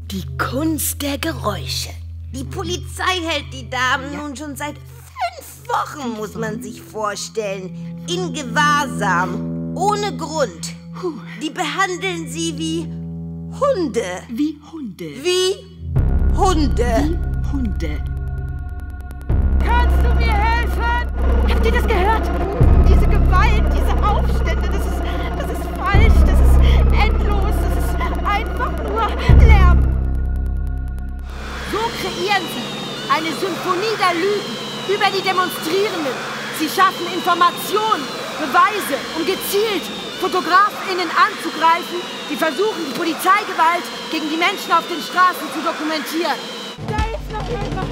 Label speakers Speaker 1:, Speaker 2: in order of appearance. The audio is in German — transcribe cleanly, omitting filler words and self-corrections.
Speaker 1: Die Kunst der Geräusche.
Speaker 2: Die Polizei hält die Damen nun schon seit 5 Wochen, muss man sich vorstellen. In Gewahrsam. Ohne Grund. Die behandeln sie wie Hunde.
Speaker 1: Wie Hunde.
Speaker 2: Wie Hunde.
Speaker 1: Wie Hunde.
Speaker 3: Kannst du mir helfen? Habt ihr das gehört? Diese Gewalt, diese Aufstände, das ist falsch, das ist endlos, das ist einfach nur Lärm. So kreieren sie eine Symphonie der Lügen über die Demonstrierenden. Sie schaffen Informationen, Beweise, um gezielt FotografInnen anzugreifen, die versuchen, die Polizeigewalt gegen die Menschen auf den Straßen zu dokumentieren. Da ist noch jemand.